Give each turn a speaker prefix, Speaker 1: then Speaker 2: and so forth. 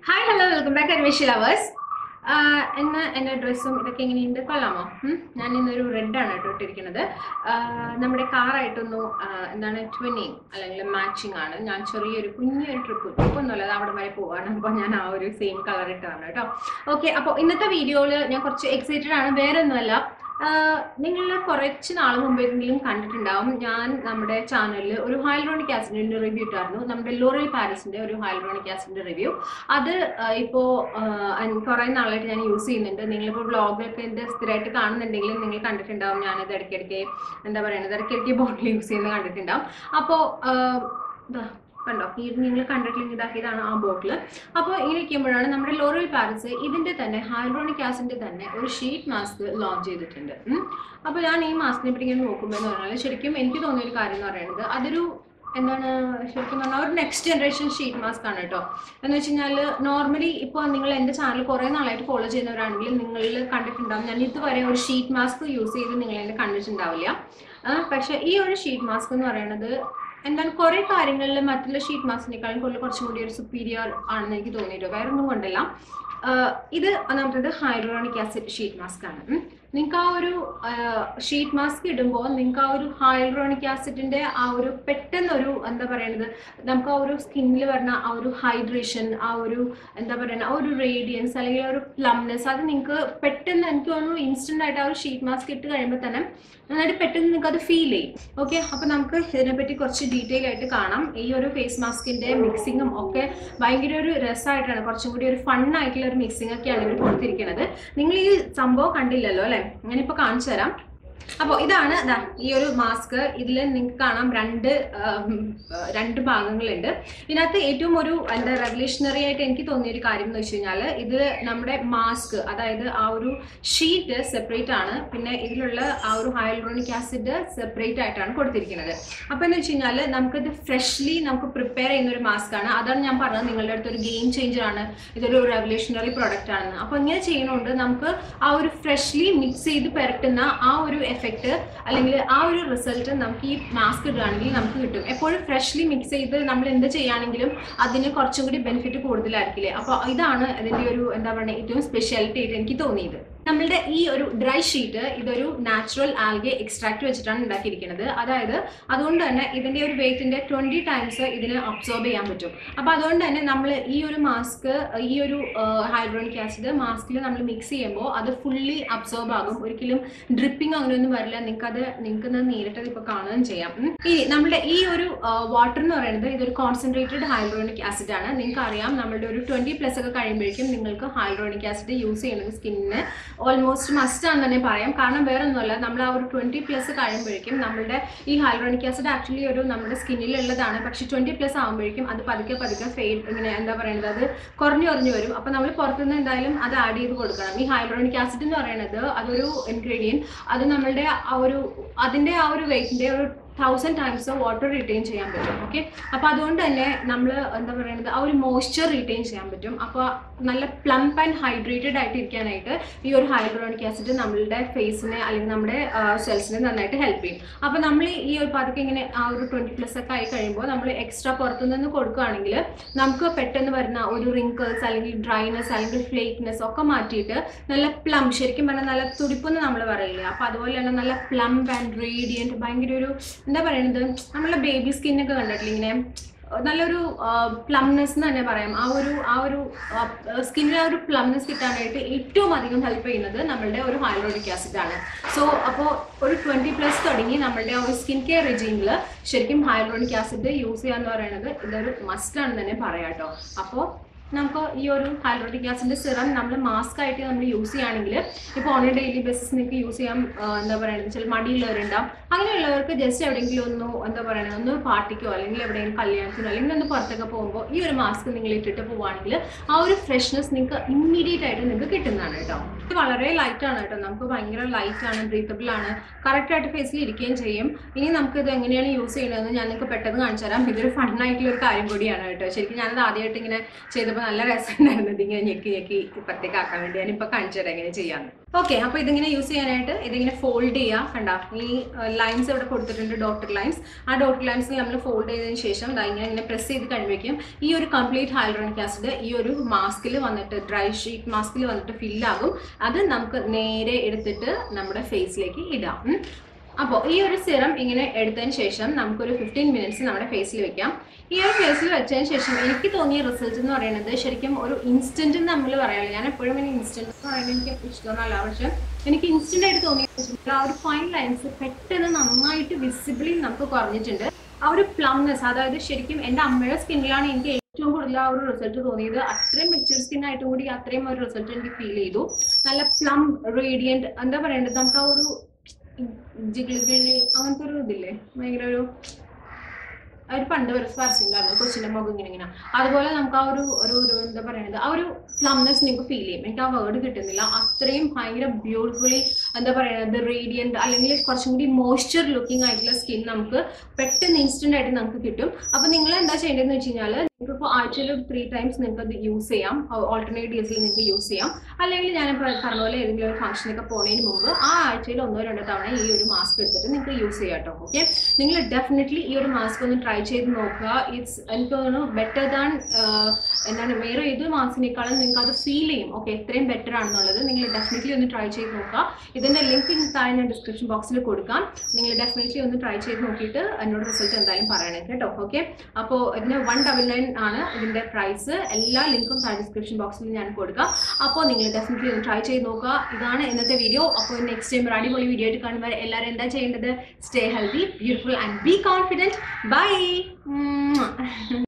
Speaker 1: Hi, hello, welcome back to Admission Lovers. എൻ്റെ ഡ്രസ്സും ഇതൊക്കെ എങ്ങനെയുണ്ട് കൊള്ളാമോ? ഞാൻ ഇന്നൊരു റെഡാണ് കേട്ടോ ഇട്ടിരിക്കുന്നത്. നമ്മുടെ കാറായിട്ടൊന്നു എന്താണ് ട്വിന്നിങ് അല്ലെങ്കിൽ മാച്ചിങ് ആണ്. ഞാൻ ചെറിയൊരു കുഞ്ഞൊരു ട്രിപ്പൊന്നുമല്ല, അത് അവിടെ വരെ പോവാണ്. അപ്പോൾ ഞാൻ ആ ഒരു സെയിം കളർ ഇട്ടാണ് കേട്ടോ. ഓക്കെ, അപ്പോൾ ഇന്നത്തെ വീഡിയോയിൽ ഞാൻ കുറച്ച് എക്സൈറ്റഡ് ആണ്. വേറെ ഒന്നുമല്ല, നിങ്ങൾ കുറച്ച് നാൾ മുമ്പെങ്കിലും കണ്ടിട്ടുണ്ടാവും, ഞാൻ നമ്മുടെ ചാനലിൽ ഒരു ഹൈലൂറോണിക് ആസിഡിൻ്റെ റിവ്യൂ ഇട്ടായിരുന്നു. നമ്മുടെ ലോറിയൽ പാരിസിൻ്റെ ഒരു ഹൈലൂറോണിക് ആസിഡിൻ്റെ റിവ്യൂ. അത് ഇപ്പോൾ കുറേ നാളായിട്ട് ഞാൻ യൂസ് ചെയ്യുന്നുണ്ട്. നിങ്ങളിപ്പോൾ വ്ളോഗൊക്കെ എൻ്റെ സ്ഥിരമായിട്ട് കാണുന്നുണ്ടെങ്കിൽ നിങ്ങൾ കണ്ടിട്ടുണ്ടാവും, ഞാനിത് ഇടയ്ക്കിടയ്ക്ക് എന്താ പറയുന്നത്, ഇടയ്ക്കിടയ്ക്ക് ബോട്ടിൽ യൂസ് ചെയ്യുന്നത് കണ്ടിട്ടുണ്ടാവും. അപ്പോൾ കണ്ടോ, ഈ നിങ്ങൾ കണ്ടിട്ടില്ലെങ്കിൽ ഇതാക്കിയതാണ് ആ ബോട്ടിൽ. അപ്പോൾ ഇങ്ങനെ ഇരിക്കുമ്പോഴാണ് നമ്മുടെ ലോറിയൽ പാരിസ് ഇതിൻ്റെ തന്നെ ഹൈലൂറോണിക് ആസിഡിൻ്റെ തന്നെ ഒരു ഷീറ്റ് മാസ്ക് ലോഞ്ച് ചെയ്തിട്ടുണ്ട്. അപ്പോൾ ഞാൻ ഈ മാസ്കിനെ പറ്റി ഇങ്ങനെ നോക്കുമ്പോൾ എന്ന് പറഞ്ഞാൽ ശരിക്കും എനിക്ക് തോന്നിയൊരു കാര്യം എന്ന് പറയുന്നത്, അതൊരു എന്താണ് ശരിക്കും പറഞ്ഞാൽ ഒരു നെക്സ്റ്റ് ജനറേഷൻ ഷീറ്റ് മാസ്ക് ആണ് കേട്ടോ. എന്ന് വെച്ച് കഴിഞ്ഞാൽ നോർമലി ഇപ്പോൾ നിങ്ങൾ എൻ്റെ ചാനൽ കുറേ നാളായിട്ട് ഫോളോ ചെയ്യുന്നവരാണെങ്കിൽ നിങ്ങൾ കണ്ടിട്ടുണ്ടാവും, ഞാൻ ഇതുവരെ ഒരു ഷീറ്റ് മാസ്ക് യൂസ് ചെയ്ത് നിങ്ങൾ എന്നെ കണ്ടിട്ടുണ്ടാവില്ല. പക്ഷേ ഈ ഒരു ഷീറ്റ് മാസ്ക് എന്ന് പറയുന്നത് എന്താണ് കുറേ കാര്യങ്ങളിൽ മറ്റുള്ള ഷീറ്റ് മാസ്കിനേക്കാളും കുറച്ചും കൂടി ഒരു സുപ്പീരിയർ ആണെന്ന് എനിക്ക് തോന്നിയിട്ടോ. വേറെ ഒന്നും കൊണ്ടല്ല, ഇത് ഒന്നാമത്തേത് ഹൈലൂറോണിക് ആസിഡ് ഷീറ്റ് മാസ്ക് ആണ്. നിങ്ങൾക്ക് ആ ഒരു ഷീറ്റ് മാസ്ക് ഇടുമ്പോൾ നിങ്ങൾക്ക് ആ ഒരു ഹൈലൂറോണിക് ആസിഡിൻ്റെ ആ ഒരു പെട്ടെന്നൊരു എന്താ പറയുന്നത്, നമുക്ക് ആ ഒരു സ്കിന്നിൽ വരുന്ന ആ ഒരു ഹൈഡ്രേഷൻ, ആ ഒരു എന്താ പറയുക, ആ ഒരു റേഡിയൻസ് അല്ലെങ്കിൽ ആ ഒരു പ്ലംനെസ്, അത് നിങ്ങൾക്ക് പെട്ടെന്ന് എനിക്ക് തോന്നുന്നു ഇൻസ്റ്റൻ്റ് ആയിട്ട് ആ ഒരു ഷീറ്റ് മാസ്ക് ഇട്ട് കഴിയുമ്പോൾ തന്നെ നന്നായിട്ട് പെട്ടെന്ന് നിങ്ങൾക്ക് അത് ഫീൽ ചെയ്യും. ഓക്കെ, അപ്പോൾ നമുക്ക് ഇതിനെപ്പറ്റി കുറച്ച് ഡീറ്റെയിൽ ആയിട്ട് കാണാം. ഈ ഒരു ഫേസ് മാസ്കിൻ്റെ മിക്സിങ്ങും ഒക്കെ ഭയങ്കര ഒരു രസമായിട്ടാണ്, കുറച്ചും കൂടി ഒരു ഫണ്ണായിട്ടുള്ള ഒരു മിക്സിംഗ് ഒക്കെയാണ് ഇവർ കൊടുത്തിരിക്കുന്നത്. നിങ്ങൾ ഈ സംഭവം കണ്ടില്ലല്ലോ അല്ലേ, ഞാനിപ്പോൾ കാണിച്ചു തരാം. അപ്പോൾ ഇതാണ് ഈ ഒരു മാസ്ക്. ഇതിൽ നിങ്ങൾക്ക് കാണാം രണ്ട് ഭാഗങ്ങളുണ്ട്. ഇതിനകത്ത് ഏറ്റവും ഒരു എന്താ റെവല്യൂഷണറി ആയിട്ട് എനിക്ക് തോന്നിയൊരു കാര്യം എന്ന് വെച്ച് കഴിഞ്ഞാൽ, ഇത് നമ്മുടെ മാസ്ക്, അതായത് ആ ഒരു ഷീറ്റ് സെപ്പറേറ്റ് ആണ്, പിന്നെ ഇതിലുള്ള ആ ഒരു ഹൈലൂറോണിക് ആസിഡ് സെപ്പറേറ്റ് ആയിട്ടാണ് കൊടുത്തിരിക്കുന്നത്. അപ്പോൾ എന്ന് വെച്ച് കഴിഞ്ഞാൽ നമുക്കിത് ഫ്രഷ്ലി നമുക്ക് പ്രിപ്പയർ ചെയ്യുന്ന ഒരു മാസ്ക് ആണ്. അതാണ് ഞാൻ പറഞ്ഞത് നിങ്ങളുടെ അടുത്ത് ഒരു ഗെയിം ചേഞ്ചർ ആണ്, ഇതൊരു റെവല്യൂഷണറി പ്രൊഡക്റ്റ് ആണെന്ന്. അപ്പോൾ ഇങ്ങനെ ചെയ്യുന്നതുകൊണ്ട് നമുക്ക് ആ ഒരു ഫ്രഷ്ലി മിക്സ് ചെയ്ത് പുരട്ടുന്ന ആ ഒരു എഫക്റ്റ് അല്ലെങ്കിൽ ആ ഒരു റിസൾട്ട് നമുക്ക് ഈ മാസ്ക് ഇടുകയാണെങ്കിൽ നമുക്ക് കിട്ടും. എപ്പോഴും ഫ്രഷ്ലി മിക്സ് ചെയ്ത് നമ്മൾ എന്ത് ചെയ്യുകയാണെങ്കിലും അതിന് കുറച്ചും കൂടി ബെനിഫിറ്റ് കൂടുതലായിരിക്കില്ലേ. അപ്പോൾ ഇതാണ് അതിൻ്റെ ഒരു എന്താ പറയുക ഏറ്റവും സ്പെഷ്യാലിറ്റി ആയിട്ട് എനിക്ക് തോന്നിയത്. നമ്മളുടെ ഈ ഒരു ഡ്രൈ ഷീറ്റ് ഇതൊരു നാച്ചുറൽ ആൽഗെ എക്സ്ട്രാക്ട് വെച്ചിട്ടാണ് ഉണ്ടാക്കിയിരിക്കുന്നത്. അതായത് അതുകൊണ്ട് തന്നെ ഇതിൻ്റെ ഒരു വെയിറ്റിൻ്റെ 20 ടൈംസ് ഇതിന് അബ്സോർബ് ചെയ്യാൻ പറ്റും. അപ്പോൾ അതുകൊണ്ട് തന്നെ നമ്മൾ ഈ ഒരു മാസ്ക്, ഈ ഒരു ഹൈലൂറോണിക് ആസിഡ് മാസ്കിൽ നമ്മൾ മിക്സ് ചെയ്യുമ്പോൾ അത് ഫുള്ളി അബ്സോർബ് ആകും. ഒരിക്കലും ഡ്രിപ്പിംഗ് അങ്ങനെയൊന്നും വരില്ല. നിങ്ങൾക്ക് നേരിട്ടത് ഇപ്പോൾ കാണുകയും ചെയ്യാം. ഈ നമ്മുടെ ഈ ഒരു വാട്ടർ എന്ന് പറയുന്നത് ഇതൊരു കോൺസെൻട്രേറ്റഡ് ഹൈലൂറോണിക് ആസിഡ് ആണ്. നിങ്ങൾക്ക് അറിയാം, നമ്മളുടെ ഒരു 20+ ഒക്കെ കഴിയുമ്പോഴേക്കും നിങ്ങൾക്ക് ഹൈലൂറോണിക് ആസിഡ് യൂസ് ചെയ്യുന്നത് സ്കിന്നിന് ഓൾമോസ്റ്റ് മസ്റ്റ് ആണെന്ന് തന്നെ പറയാം. കാരണം വേറെ ഒന്നുമല്ല, നമ്മൾ ആ ഒരു 20+ കഴിയുമ്പോഴേക്കും നമ്മളുടെ ഈ ഹൈലൂറോണിക് ആസിഡ് ആക്ച്വലി ഒരു നമ്മുടെ സ്കിന്നിലുള്ളതാണ്. പക്ഷേ 20+ ആകുമ്പോഴേക്കും അത് പതുക്കെ ഫെയ്ഡ് ഇങ്ങനെ എന്താ പറയുന്നത്, അത് കുറഞ്ഞു വരും. അപ്പോൾ നമ്മൾ പുറത്തുനിന്ന് എന്തായാലും അത് ആഡ് ചെയ്ത് കൊടുക്കണം. ഈ ഹൈലൂറോണിക് ആസിഡ് എന്ന് പറയുന്നത് അതൊരു ഇൻഗ്രീഡിയൻറ്റ്, അത് നമ്മളുടെ അതിൻ്റെ ആ ഒരു വെയിറ്റിൻ്റെ ഒരു 1000 ടൈംസ് വാട്ടർ റിറ്റെയിൻ ചെയ്യാൻ പറ്റും. ഓക്കെ, അപ്പോൾ അതുകൊണ്ട് തന്നെ നമ്മൾ എന്താ പറയുന്നത് ആ ഒരു മോയ്സ്ചർ റിറ്റെയിൻ ചെയ്യാൻ പറ്റും. അപ്പോൾ നല്ല പ്ലംപ് ആൻഡ് ഹൈഡ്രേറ്റഡ് ആയിട്ട് ഇരിക്കാനായിട്ട് ഈ ഒരു ഹൈലൂറോണിക് ആസിഡ് നമ്മളുടെ ഫേസിനെ അല്ലെങ്കിൽ നമ്മുടെ സെൽസിനെ നന്നായിട്ട് ഹെൽപ്പ് ചെയ്യും. അപ്പോൾ നമ്മൾ ഈ ഒരു പതുക്കെ ഇങ്ങനെ ആ ഒരു 20+ ഒക്കെ ആയി കഴിയുമ്പോൾ നമ്മൾ എക്സ്ട്രാ പുറത്തുനിന്ന് കൊടുക്കുകയാണെങ്കിൽ നമുക്ക് പെട്ടെന്ന് വരുന്ന ഒരു റിങ്കിൾസ് അല്ലെങ്കിൽ ഡ്രൈനെസ് അല്ലെങ്കിൽ ഫ്ലേക്ക്നെസ് ഒക്കെ മാറ്റിയിട്ട് നല്ല പ്ലം, ശരിക്കും പറഞ്ഞാൽ നല്ല തുടിപ്പെന്ന് നമ്മൾ പറയില്ല, അപ്പോൾ അതുപോലെ തന്നെ നല്ല പ്ലംപ് ആൻഡ് റേഡിയൻറ്റ്, ഭയങ്കര ഒരു എന്താ പറയുന്നത്, നമ്മളെ ബേബി സ്കിന്നൊക്കെ കണ്ടിട്ടില്ല ഇങ്ങനെ നല്ലൊരു പ്ലംനെസ് എന്ന് തന്നെ പറയാം. ആ ഒരു സ്കിന്നിന് ആ ഒരു പ്ലംനെസ് കിട്ടാനായിട്ട് ഏറ്റവും അധികം ഹെൽപ്പ് ചെയ്യുന്നത് നമ്മളുടെ ഒരു ഹൈലൂറോണിക് ആസിഡ് ആണ്. സോ അപ്പോൾ ഒരു 20+ തുടങ്ങി നമ്മളുടെ ഒരു സ്കിൻ കെയർ റെജീമിൽ ശരിക്കും ഹൈലൂറോണിക് ആസിഡ് യൂസ് ചെയ്യുക എന്ന് പറയുന്നത് ഇതൊരു മസ്റ്റ് ആണെന്ന് തന്നെ പറയാം കേട്ടോ. അപ്പോൾ നമുക്ക് ഈ ഒരു ഹൈലൂറോണിക് ആസിഡിൻ്റെ സിറം നമ്മൾ മാസ്ക് ആയിട്ട് നമ്മൾ യൂസ് ചെയ്യുകയാണെങ്കിൽ ഇപ്പോൾ ഓൺ എ ഡെയിലി ബേസിസ് നിങ്ങൾക്ക് യൂസ് ചെയ്യാൻ എന്താ പറയുന്നത്, ചില മടിയുള്ളവരുണ്ടാവും. അങ്ങനെയുള്ളവർക്ക് ജസ്റ്റ് എവിടെയെങ്കിലും എന്താ പറയുന്നത്, ഒന്ന് പാർട്ടിക്കോ അല്ലെങ്കിൽ എവിടെയെങ്കിലും കല്യാണത്തിനോ അല്ലെങ്കിൽ ഒന്ന് പുറത്തൊക്കെ പോകുമ്പോൾ ഈ ഒരു മാസ്ക് നിങ്ങൾ ഇട്ടിട്ട് പോവുകയാണെങ്കിൽ ആ ഒരു ഫ്രഷ്നെസ് നിങ്ങൾക്ക് ഇമ്മീഡിയറ്റ് ആയിട്ട് നിങ്ങൾക്ക് കിട്ടുന്നതാണ് കേട്ടോ. ഇത് വളരെ ലൈറ്റാണ് കേട്ടോ, നമുക്ക് ഭയങ്കര ലൈറ്റാണ്, ബ്രീത്തബിൾ ആണ്, കറക്റ്റായിട്ട് ഫേസിൽ ഇരിക്കുകയും ചെയ്യും. ഇനി നമുക്കിത് എങ്ങനെയാണ് യൂസ് ചെയ്യുന്നതെന്ന് ഞാൻ നിങ്ങൾക്ക് പെട്ടെന്ന് കാണിച്ചു തരാം. ഇതൊരു ഫണ്ണായിട്ടുള്ള ഒരു കാര്യം കൂടിയാണ് കേട്ടോ. ശരിക്കും ഞാനത് ആദ്യമായിട്ട് ഇങ്ങനെ ചെയ്തപ്പോൾ കാണിച്ചപ്പോൾ നല്ല രസമുണ്ടായിരുന്നു ഇതിങ്ങനെ ഞെക്കി ഞെക്കി ഇപ്പുറത്തേക്ക് ആക്കാൻ വേണ്ടി. ഞാനിപ്പോൾ കാണിച്ചു തരാം എങ്ങനെ ചെയ്യാമെന്ന്. ഓക്കെ, അപ്പോൾ ഇതിങ്ങനെ യൂസ് ചെയ്യാനായിട്ട് ഇതിങ്ങനെ ഫോൾഡ് ചെയ്യുക. കണ്ട ഈ ലൈൻസ് ഇവിടെ കൊടുത്തിട്ടുണ്ട്, ഡോട്ടർ ലൈൻസ്. ആ ഡോട്ടർ ലൈൻസിൽ നമ്മൾ ഫോൾഡ് ചെയ്തതിന് ശേഷം ഇങ്ങനെ പ്രസ് ചെയ്ത് കഴിയുമ്പോഴേക്കും ഈ ഒരു കംപ്ലീറ്റ് ഹൈലൂറോണിക് ആസിഡ് ഈ ഒരു മാസ്കിൽ വന്നിട്ട്, ഡ്രൈ ഷീറ്റ് മാസ്കിൽ വന്നിട്ട് ഫില്ലാകും. അത് നമുക്ക് നേരെ എടുത്തിട്ട് നമ്മുടെ ഫേസിലേക്ക് ഇടാം. അപ്പോൾ ഈ ഒരു സിറം ഇങ്ങനെ എടുത്തതിന് ശേഷം നമുക്കൊരു 15 മിനിറ്റ്സ് നമ്മുടെ ഫേസിൽ വെക്കാം. ഈ ഒരു ഫേസിൽ വെച്ചതിന് ശേഷം എനിക്ക് തോന്നിയ റിസൾട്ട് എന്ന് പറയുന്നത് ശരിക്കും ഒരു ഇൻസ്റ്റന്റ് നമ്മൾ പറയാറില്ല. ഞാൻ എപ്പോഴും ഇങ്ങനെ ഇൻസ്റ്റന്റ് എന്ന് പറയുന്നത് എനിക്ക് ഇഷ്ടമൊന്നുമല്ല. പക്ഷെ എനിക്ക് ഇൻസ്റ്റന്റ് ആയിട്ട് തോന്നിയത് ആ ഒരു ഫൈൻ ലൈൻസ് പെട്ടെന്ന് നന്നായിട്ട് വിസിബിളി നമുക്ക് കുറഞ്ഞിട്ടുണ്ട്. ആ ഒരു പ്ലംനെസ്, അതായത് ശരിക്കും എൻ്റെ അമ്മയുടെ സ്കിന്നിലാണ് എനിക്ക് ഏറ്റവും കൂടുതൽ ആ ഒരു റിസൾട്ട് തോന്നിയത്. അത്രയും മെച്യൂർ സ്കിൻ ആയിട്ടും കൂടി അത്രയും ഒരു റിസൾട്ട് എനിക്ക് ഫീൽ ചെയ്തു. നല്ല പ്ലം റേഡിയന്റ്, എന്താ പറയേണ്ടത്, നമുക്ക് ആ ഒരു ജിഗിളി അങ്ങനത്തെ ഒരു ഇതില്ലേ, ഭയങ്കര ഒരു പണ്ട് ഒരു സ്പർശുണ്ടായിരുന്നു കൊച്ചിൻ്റെ മുഖം ഇങ്ങനെ. അതുപോലെ നമുക്ക് ആ ഒരു എന്താ പറയുന്നത്, ആ ഒരു പ്ലംനെസ് നിങ്ങൾക്ക് ഫീൽ ചെയ്യും. എനിക്ക് ആ വേർഡ് കിട്ടുന്നില്ല. അത്രയും ഭയങ്കര ബ്യൂട്ടിഫുള്ളി എന്താ പറയുന്നത് റേഡിയന്റ്, അല്ലെങ്കിൽ കുറച്ചും കൂടി മോയ്സ്ചർ ലുക്കിംഗ് ആയിട്ടുള്ള സ്കിൻ നമുക്ക് പെട്ടെന്ന് ഇൻസ്റ്റന്റ് ആയിട്ട് നമുക്ക് കിട്ടും. അപ്പോൾ നിങ്ങൾ എന്താ ചെയ്യേണ്ടതെന്ന് വെച്ച് കഴിഞ്ഞാൽ നിങ്ങൾക്കിപ്പോൾ ആഴ്ചയിൽ 3 ടൈംസ് നിങ്ങൾക്ക് അത് യൂസ് ചെയ്യാം. ഓൾട്ടർനേറ്റ് ഡേയ്സിൽ നിങ്ങൾക്ക് യൂസ് ചെയ്യാം. അല്ലെങ്കിൽ ഞാൻ പറഞ്ഞ പോലെ ഏതെങ്കിലും ഒരു ഫംഗ്ഷനൊക്കെ പോകുന്നതിന് മുമ്പ് ആ ആഴ്ചയിൽ 1-2 തവണ ഈ ഒരു മാസ്ക് എടുത്തിട്ട് നിങ്ങൾക്ക് യൂസ് ചെയ്യാം കേട്ടോ. ഓക്കെ, നിങ്ങൾ ഡെഫിനറ്റ്ലി ഈ ഒരു മാസ്ക് ഒന്ന് ട്രൈ ചെയ്ത് നോക്കുക. എനിക്ക് തോന്നുന്നു ബെറ്റർ ദാൻ എന്താണ് വേറെ ഏത് മാസ്കിനേക്കാളും നിങ്ങൾക്ക് അത് ഫീൽ ചെയ്യും. ഓക്കെ, എത്രയും ബെറ്റർ ആണെന്നുള്ളത് നിങ്ങൾ ഡെഫിനറ്റ്ലി ഒന്ന് ട്രൈ ചെയ്ത് നോക്കുക. ഇതിൻ്റെ ലിങ്ക് താഴെ ഞാൻ ഡിസ്ക്രിപ്ഷൻ ബോക്സിൽ കൊടുക്കാം. നിങ്ങൾ ഡെഫിനറ്റ്ലി ഒന്ന് ട്രൈ ചെയ്ത് നോക്കിയിട്ട് എന്നോട് റിസൾട്ട് എന്തായാലും പറയണേ കേട്ടോ. ഓക്കെ, അപ്പോൾ ഇതിന് 199 ആണ് ഇതിൻ്റെ പ്രൈസ്. എല്ലാ ലിങ്കും താഴെ ഡിസ്ക്രിപ്ഷൻ ബോക്സിൽ ഞാൻ കൊടുക്കാം. അപ്പോൾ നിങ്ങൾ ഡെഫിനറ്റ്ലി ഒന്ന് ട്രൈ ചെയ്ത് നോക്കുക. ഇതാണ് ഇന്നത്തെ വീഡിയോ. അപ്പോൾ നെക്സ്റ്റ് ടൈം ഒരു അടിപൊളി വീഡിയോ ആയിട്ട് കാണുമ്പോൾ എല്ലാവരും എന്താ ചെയ്യേണ്ടത്? Stay healthy, beautiful and be confident. By.